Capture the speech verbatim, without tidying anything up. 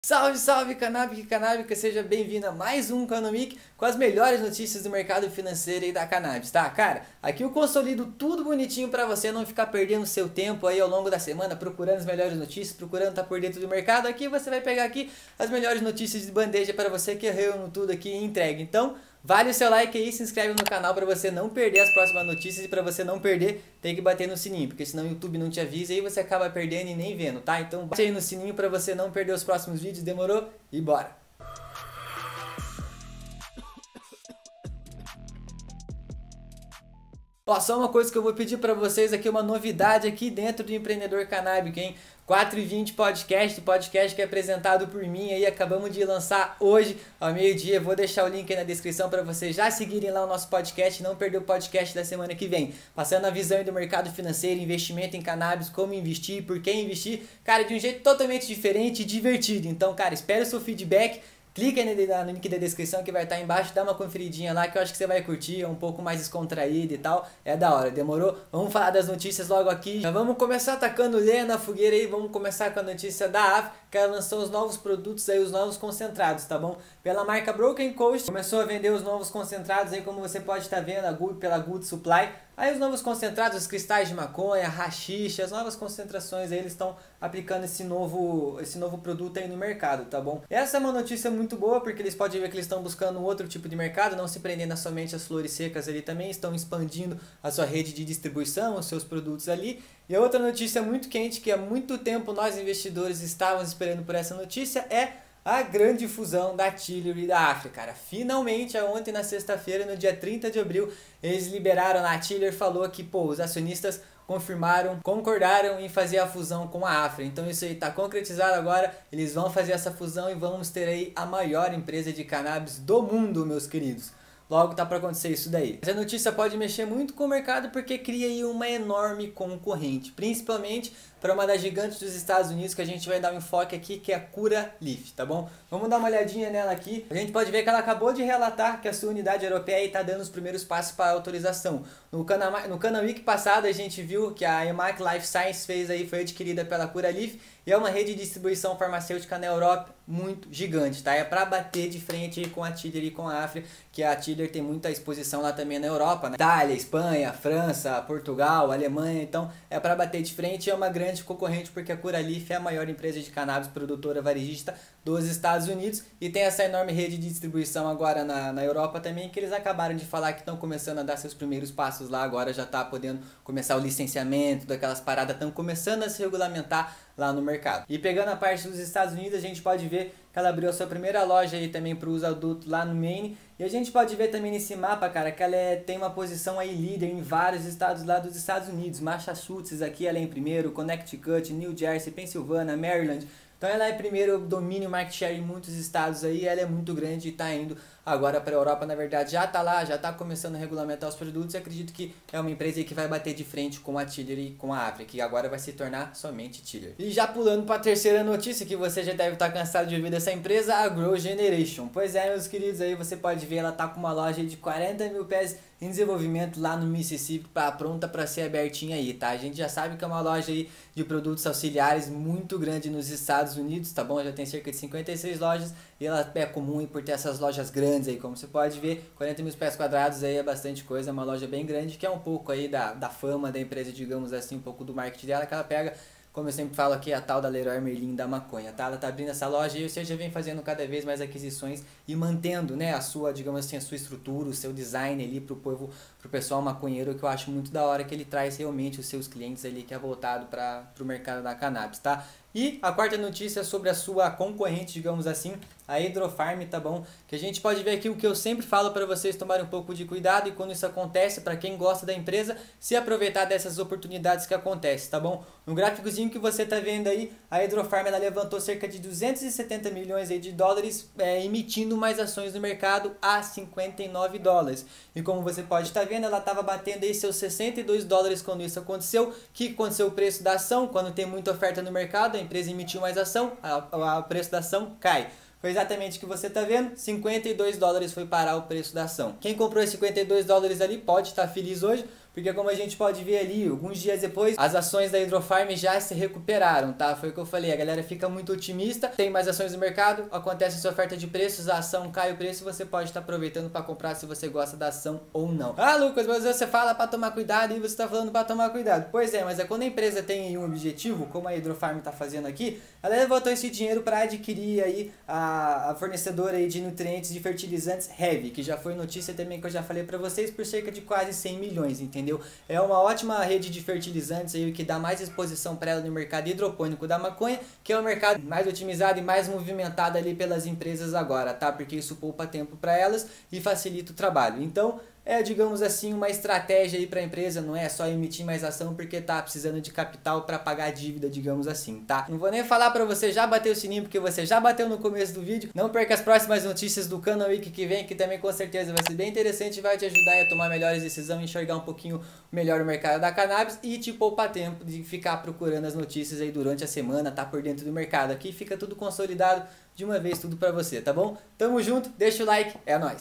Salve, salve, canábica e canábica, seja bem-vindo a mais um Canomic com as melhores notícias do mercado financeiro e da cannabis, tá? Cara, aqui eu consolido tudo bonitinho pra você não ficar perdendo seu tempo aí ao longo da semana procurando as melhores notícias, procurando estar por dentro do mercado. Aqui você vai pegar aqui as melhores notícias de bandeja para você que eu reúno tudo aqui e entregue. Então, vale o seu like aí, se inscreve no canal para você não perder as próximas notícias e para você não perder, tem que bater no sininho, porque senão o YouTube não te avisa e aí você acaba perdendo e nem vendo, tá? Então bate aí no sininho para você não perder os próximos vídeos, demorou? E bora! Ó, só uma coisa que eu vou pedir para vocês aqui, uma novidade aqui dentro do Empreendedor Canábico, hein? quatro e vinte Podcast, podcast que é apresentado por mim aí, acabamos de lançar hoje ao meio-dia. Vou deixar o link aí na descrição para vocês já seguirem lá o nosso podcast e não perder o podcast da semana que vem. Passando a visão do mercado financeiro, investimento em cannabis, como investir, por que investir, cara, de um jeito totalmente diferente e divertido. Então, cara, espero o seu feedback. Clica no link da descrição que vai estar embaixo, dá uma conferidinha lá que eu acho que você vai curtir, é um pouco mais descontraído e tal, é da hora, demorou? Vamos falar das notícias logo aqui. Já vamos começar atacando lenha na fogueira aí, vamos começar com a notícia da Afra, que ela lançou os novos produtos aí, os novos concentrados, tá bom? Pela marca Broken Coast, começou a vender os novos concentrados aí, como você pode estar vendo, a Good, pela Good Supply. Aí os novos concentrados, os cristais de maconha, haxixe, as novas concentrações aí, eles estão aplicando esse novo, esse novo produto aí no mercado, tá bom? Essa é uma notícia muito boa, porque eles podem ver que eles estão buscando um outro tipo de mercado, não se prendendo somente às flores secas ali também, estão expandindo a sua rede de distribuição, os seus produtos ali. E a outra notícia muito quente, que há muito tempo nós investidores estávamos esperando por essa notícia, é a grande fusão da Tilray e da Afra, cara. Finalmente, ontem na sexta-feira, no dia trinta de abril, eles liberaram, a Tilray falou que, pô, os acionistas confirmaram, concordaram em fazer a fusão com a Afra. Então isso aí está concretizado agora, eles vão fazer essa fusão e vamos ter aí a maior empresa de cannabis do mundo, meus queridos. Logo tá para acontecer isso daí. Essa notícia pode mexer muito com o mercado porque cria aí uma enorme concorrente, principalmente para uma das gigantes dos Estados Unidos que a gente vai dar um enfoque aqui, que é a Curaleaf, tá bom? Vamos dar uma olhadinha nela aqui. A gente pode ver que ela acabou de relatar que a sua unidade europeia está dando os primeiros passos para a autorização. No Canam no Canamic passado a gente viu que a Emac Life Science fez aí, foi adquirida pela Curaleaf e é uma rede de distribuição farmacêutica na Europa muito gigante, tá? É para bater de frente com a Tilray e com a Afra, que a Tilray tem muita exposição lá também na Europa, né? Itália, Espanha, França, Portugal, Alemanha, então é para bater de frente, é uma grande concorrente porque a Curaleaf é a maior empresa de cannabis produtora varejista dos Estados Unidos e tem essa enorme rede de distribuição agora na, na Europa também, que eles acabaram de falar que estão começando a dar seus primeiros passos lá, agora já está podendo começar o licenciamento daquelas paradas, estão começando a se regulamentar lá no mercado. E pegando a parte dos Estados Unidos, a gente pode ver que ela abriu a sua primeira loja aí também para o uso adulto lá no Maine. E a gente pode ver também nesse mapa, cara, que ela é, tem uma posição aí líder em vários estados lá dos Estados Unidos. Massachusetts aqui ela é em primeiro, Connecticut, New Jersey, Pensilvânia, Maryland. Então ela é primeiro domínio market share em muitos estados aí, ela é muito grande e está indo agora para a Europa, na verdade já está lá, já está começando a regulamentar os produtos e acredito que é uma empresa aí que vai bater de frente com a Tilray e com a Afra, que agora vai se tornar somente Tilray. E já pulando para a terceira notícia, que você já deve estar cansado de ouvir dessa empresa, a Grow Generation. Pois é, meus queridos, aí você pode ver, ela está com uma loja de quarenta mil pés em desenvolvimento lá no Mississippi, pra, pronta para ser abertinha aí, tá? A gente já sabe que é uma loja aí de produtos auxiliares muito grande nos Estados Unidos, tá bom? Já tem cerca de cinquenta e seis lojas e ela é comum aí por ter essas lojas grandes aí, como você pode ver, quarenta mil pés quadrados aí é bastante coisa, é uma loja bem grande, que é um pouco aí da, da fama da empresa, digamos assim, um pouco do marketing dela, que ela pega, como eu sempre falo aqui, a tal da Leroy Merlin da maconha, tá? Ela tá abrindo essa loja e você já vem fazendo cada vez mais aquisições e mantendo, né, a sua, digamos assim, a sua estrutura, o seu design ali pro povo, pro pessoal maconheiro, que eu acho muito da hora que ele traz realmente os seus clientes ali, que é voltado para pro mercado da cannabis, tá? E a quarta notícia é sobre a sua concorrente, digamos assim, a Hydrofarm, tá bom? Que a gente pode ver aqui o que eu sempre falo para vocês tomarem um pouco de cuidado e quando isso acontece, para quem gosta da empresa, se aproveitar dessas oportunidades que acontecem, tá bom? No gráficozinho que você tá vendo aí, a Hydrofarm ela levantou cerca de duzentos e setenta milhões aí de dólares, é, emitindo mais ações no mercado a cinquenta e nove dólares. E como você pode estar vendo, ela estava batendo aí seus sessenta e dois dólares quando isso aconteceu. O que aconteceu? O preço da ação, quando tem muita oferta no mercado, a empresa emitiu mais ação, o preço da ação cai. Foi exatamente o que você está vendo, cinquenta e dois dólares foi parar o preço da ação. Quem comprou esses cinquenta e dois dólares ali pode estar feliz hoje, porque como a gente pode ver ali, alguns dias depois, as ações da Hydrofarm já se recuperaram, tá? Foi o que eu falei, a galera fica muito otimista, tem mais ações no mercado, acontece essa oferta de preços, a ação cai o preço, você pode estar aproveitando para comprar se você gosta da ação ou não. Ah, Lucas, mas você fala para tomar cuidado e você está falando para tomar cuidado. Pois é, mas é quando a empresa tem um objetivo, como a Hydrofarm está fazendo aqui, ela levantou esse dinheiro para adquirir aí a, a fornecedora aí de nutrientes de fertilizantes Heavy, que já foi notícia também que eu já falei para vocês, por cerca de quase cem milhões, entendeu? É uma ótima rede de fertilizantes aí que dá mais exposição para ela no mercado hidropônico da maconha, que é o mercado mais otimizado e mais movimentado ali pelas empresas agora, tá? Porque isso poupa tempo para elas e facilita o trabalho. Então, é, digamos assim, uma estratégia aí para a empresa, não é só emitir mais ação porque tá precisando de capital para pagar a dívida, digamos assim, tá? Não vou nem falar para você já bater o sininho porque você já bateu no começo do vídeo. Não perca as próximas notícias do Cana Week que vem, que também com certeza vai ser bem interessante e vai te ajudar a tomar melhores decisões, enxergar um pouquinho melhor o mercado da cannabis e te poupar tempo de ficar procurando as notícias aí durante a semana, tá por dentro do mercado. Aqui fica tudo consolidado de uma vez, tudo para você, tá bom? Tamo junto, deixa o like, é nóis!